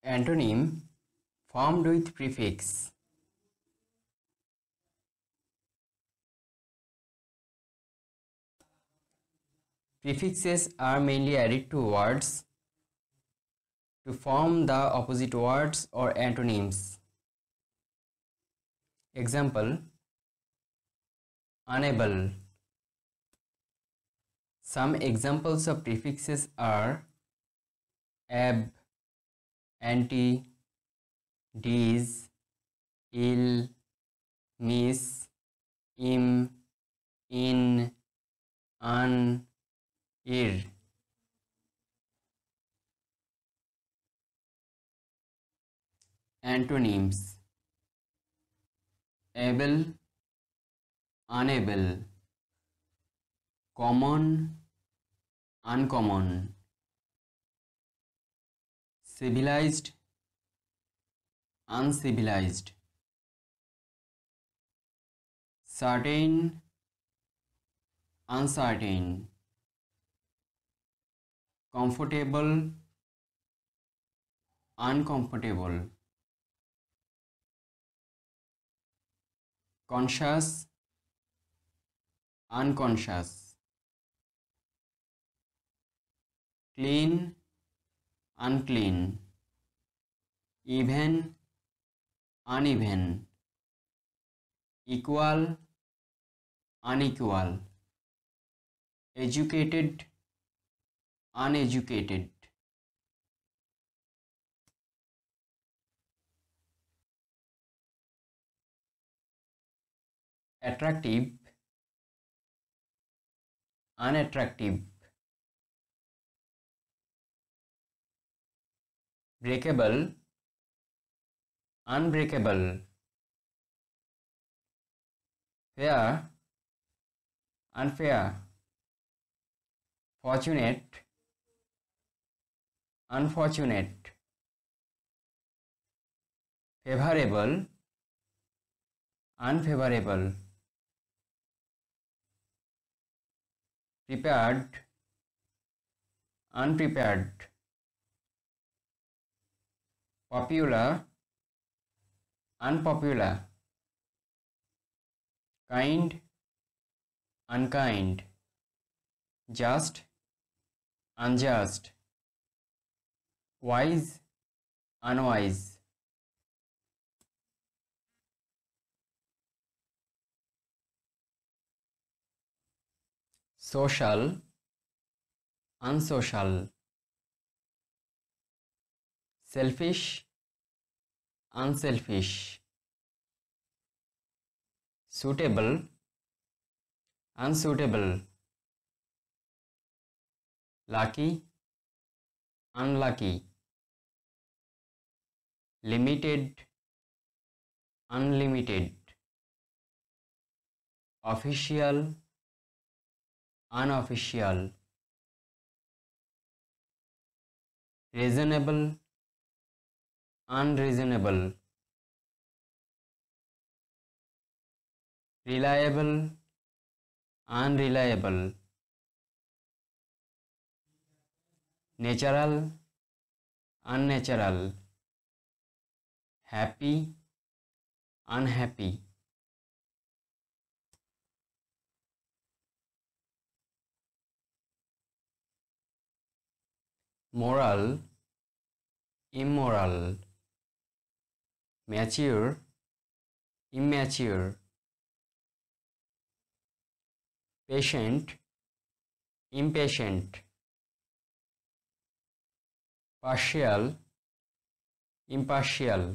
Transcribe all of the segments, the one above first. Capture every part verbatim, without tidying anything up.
Antonym formed with prefix. Prefixes are mainly added to words to form the opposite words or antonyms. Example: unable. Some examples of prefixes are ab, anti, dis, il, miss, im, in, un, ir. Antonyms: able, unable, common, uncommon, civilized, uncivilized, certain, uncertain, comfortable, uncomfortable, conscious, unconscious, clean, unclean, even, uneven, equal, unequal, educated, uneducated. Attractive, unattractive, breakable, unbreakable, fair, unfair, fortunate, unfortunate, favorable, unfavorable, prepared, unprepared, popular, unpopular, kind, unkind, just, unjust, wise, unwise. Social, unsocial, selfish, unselfish, suitable, unsuitable, lucky, unlucky, limited, unlimited, official, unofficial, reasonable, unreasonable, reliable, unreliable, natural, unnatural, happy, unhappy. Moral, immoral, mature, immature, patient, impatient, partial, impartial,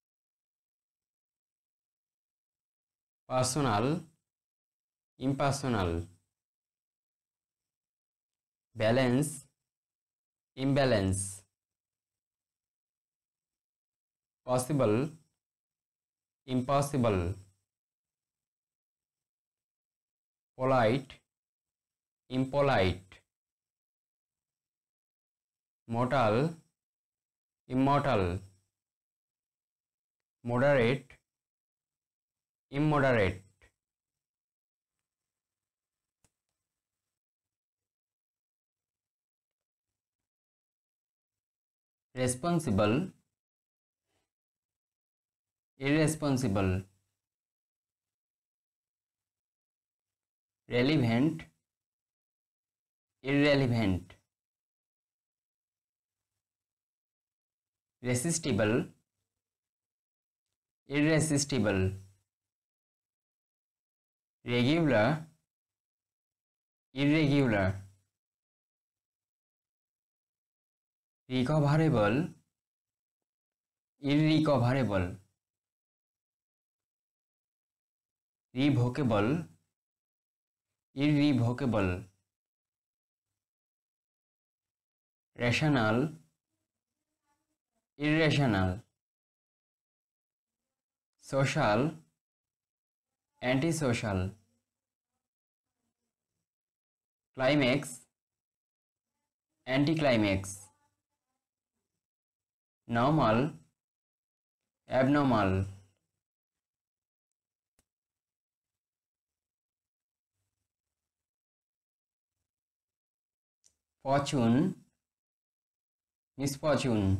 personal, impersonal, balance, imbalance, possible, impossible, polite, impolite, mortal, immortal, moderate, immoderate. Responsible, irresponsible, relevant, irrelevant, resistible, irresistible, regular, irregular, recoverable, irrecoverable, revocable, irrevocable, rational, irrational, social, antisocial, climax, anticlimax, normal, abnormal, fortune, misfortune,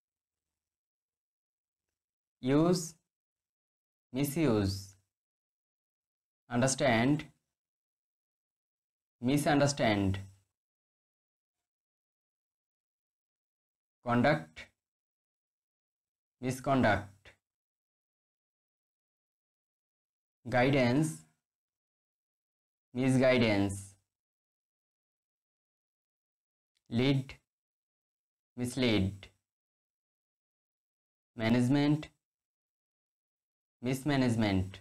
use, misuse, understand, misunderstand, conduct, misconduct, guidance, misguidance, lead, mislead, management, mismanagement,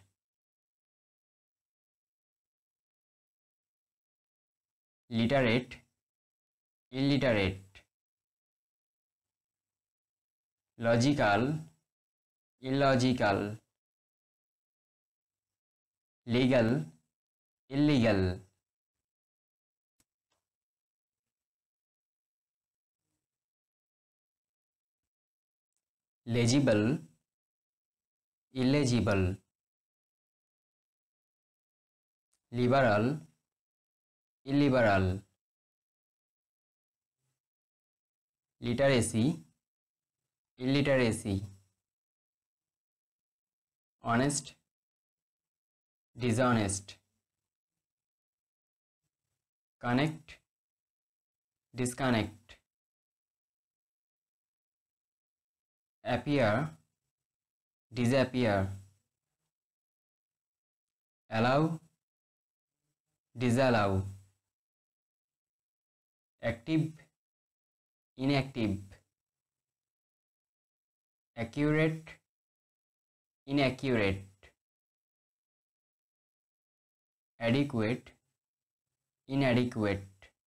literate, illiterate, logical, illogical, legal, illegal, legible, illegible, liberal, illiberal, literacy, illiteracy, honest, dishonest, connect, disconnect, appear, disappear, allow, disallow, active, inactive, accurate, inaccurate, adequate, inadequate,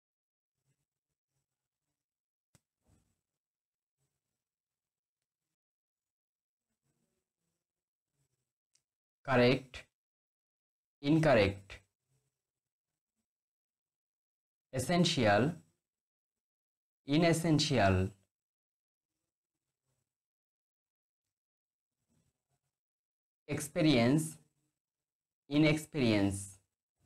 correct, incorrect, essential, inessential, experience, inexperience,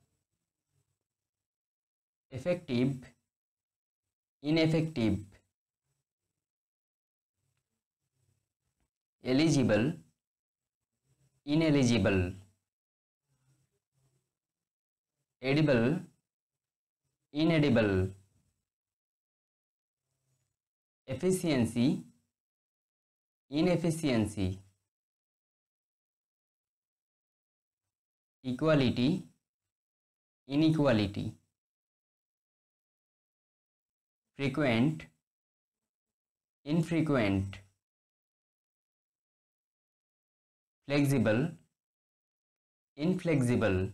effective, ineffective, eligible, ineligible, edible, inedible, efficiency, inefficiency, equality, inequality, frequent, infrequent, flexible, inflexible,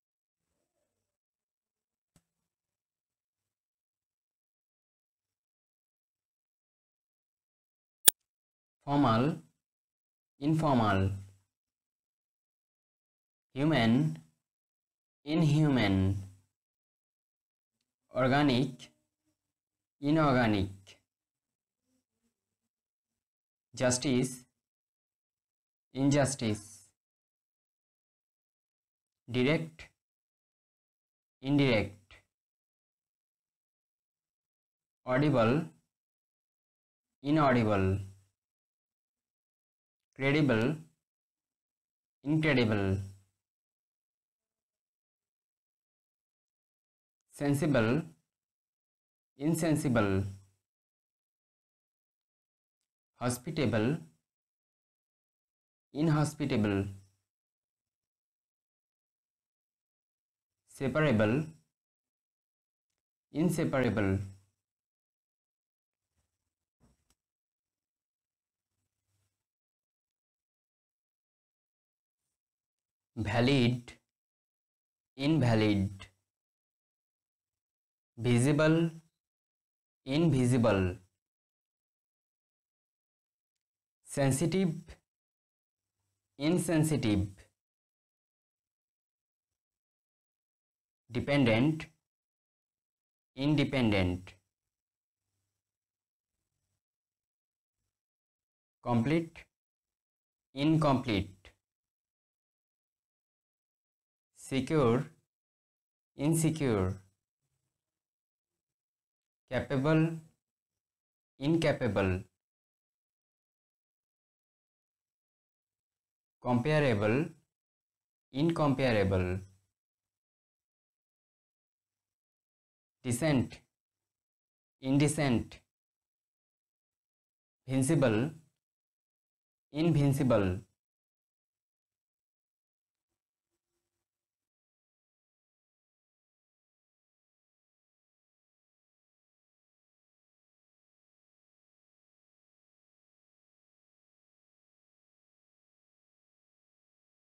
formal, informal, human, inhuman, organic, inorganic, justice, injustice, direct, indirect, audible, inaudible, credible, incredible, sensible, insensible, hospitable, inhospitable, separable, inseparable, valid, invalid, visible, invisible, sensitive, insensitive, dependent, independent, complete, incomplete, secure, insecure, capable, incapable, comparable, incomparable, decent, indecent, vincible, invincible,